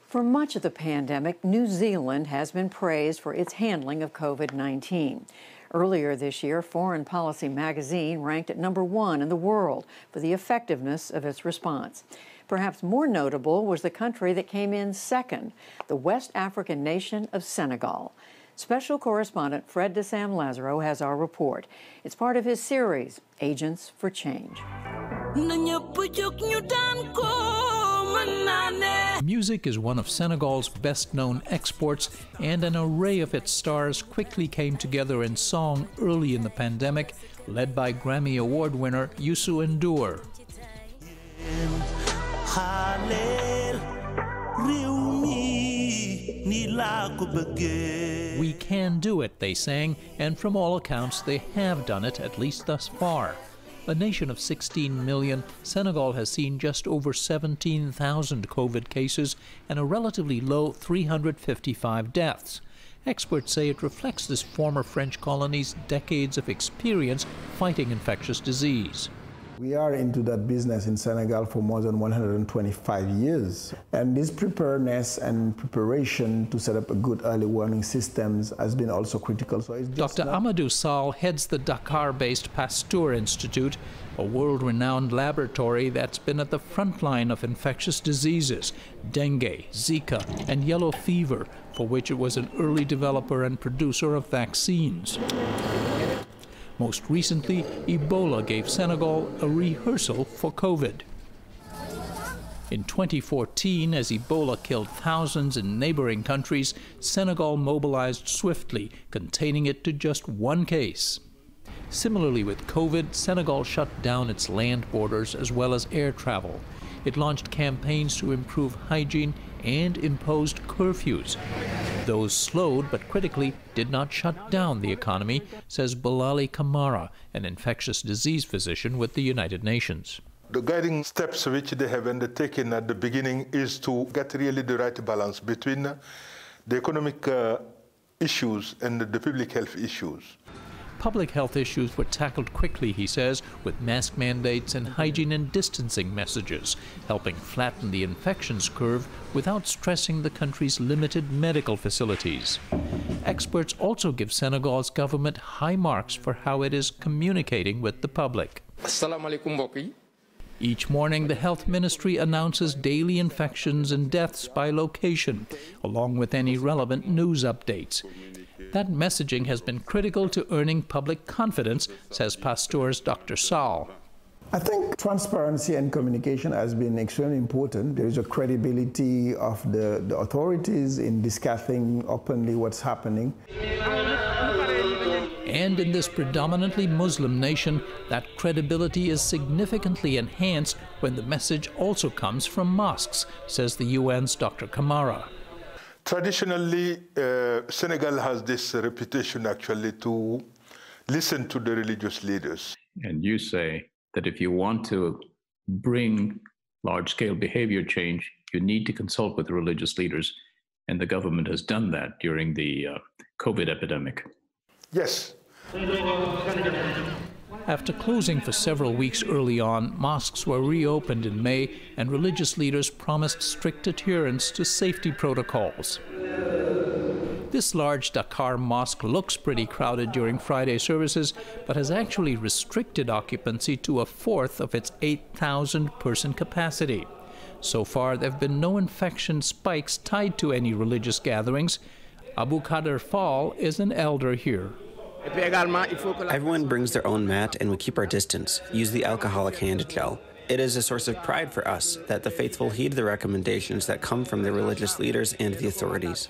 For much of the pandemic, New Zealand has been praised for its handling of COVID-19. Earlier this year, Foreign Policy magazine ranked it #1 in the world for the effectiveness of its response. Perhaps more notable was the country that came in second, the West African nation of Senegal. Special correspondent Fred de Sam Lazaro has our report. It's part of his series, Agents for Change. Music is one of Senegal's best-known exports, and an array of its stars quickly came together in song early in the pandemic, led by Grammy Award winner Youssou N'Dour. We can do it, they sang, and from all accounts they have done it, at least thus far. A nation of 16 million, Senegal has seen just over 17,000 COVID cases and a relatively low 355 deaths. Experts say it reflects this former French colony's decades of experience fighting infectious disease. We are into that business in Senegal for more than 125 years. And this preparedness and preparation to set up a good early warning systems has been also critical. So it's Dr. Amadou Sall heads the Dakar-based Pasteur Institute, a world-renowned laboratory that's been at the front line of infectious diseases, dengue, Zika, and yellow fever, for which it was an early developer and producer of vaccines. Most recently, Ebola gave Senegal a rehearsal for COVID. In 2014, as Ebola killed thousands in neighboring countries, Senegal mobilized swiftly, containing it to just one case. Similarly with COVID, Senegal shut down its land borders as well as air travel. It launched campaigns to improve hygiene and imposed curfews. Those slowed but critically did not shut down the economy, says Bilali Kamara, an infectious disease physician with the United Nations. The guiding steps which they have undertaken at the beginning is to get really the right balance between the economic issues and the public health issues. Public health issues were tackled quickly, he says, with mask mandates and hygiene and distancing messages, helping flatten the infections curve without stressing the country's limited medical facilities. Experts also give Senegal's government high marks for how it is communicating with the public. Each morning, the health ministry announces daily infections and deaths by location, along with any relevant news updates. That messaging has been critical to earning public confidence, says Pasteur's Dr. Sall. I think transparency and communication has been extremely important. There is a credibility of the authorities in discussing openly what's happening. And in this predominantly Muslim nation, that credibility is significantly enhanced when the message also comes from mosques, says the UN's Dr. Kamara. Traditionally, Senegal has this reputation actually to listen to the religious leaders. And you say that if you want to bring large-scale behavior change, you need to consult with religious leaders, and the government has done that during the COVID epidemic. Yes. After closing for several weeks early on, mosques were reopened in May, and religious leaders promised strict adherence to safety protocols. This large Dakar mosque looks pretty crowded during Friday services, but has actually restricted occupancy to 1/4 of its 8,000-person capacity. So far, there have been no infection spikes tied to any religious gatherings. Abu Kader Fall is an elder here. Everyone brings their own mat and we keep our distance, use the alcoholic hand gel. It is a source of pride for us that the faithful heed the recommendations that come from the religious leaders and the authorities.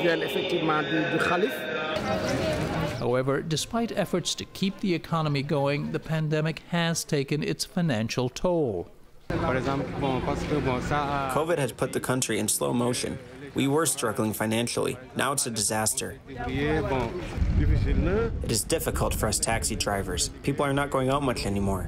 However, despite efforts to keep the economy going, the pandemic has taken its financial toll. COVID has put the country in slow motion. We were struggling financially. Now it's a disaster. It is difficult for us taxi drivers. People are not going out much anymore.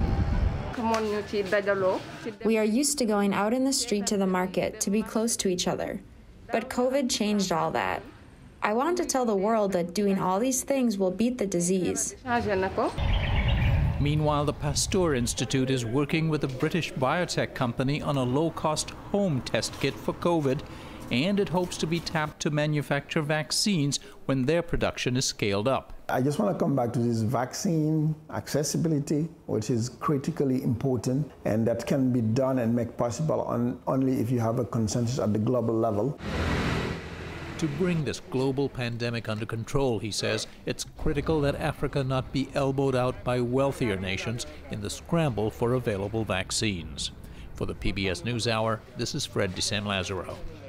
We are used to going out in the street to the market to be close to each other. But COVID changed all that. I want to tell the world that doing all these things will beat the disease. Meanwhile, the Pasteur Institute is working with a British biotech company on a low-cost home test kit for COVID, and it hopes to be tapped to manufacture vaccines when their production is scaled up. I just want to come back to this vaccine accessibility, which is critically important, and that can be done and made possible only if you have a consensus at the global level. To bring this global pandemic under control, he says, it's critical that Africa not be elbowed out by wealthier nations in the scramble for available vaccines. For the PBS NewsHour, this is Fred de Sam Lazaro.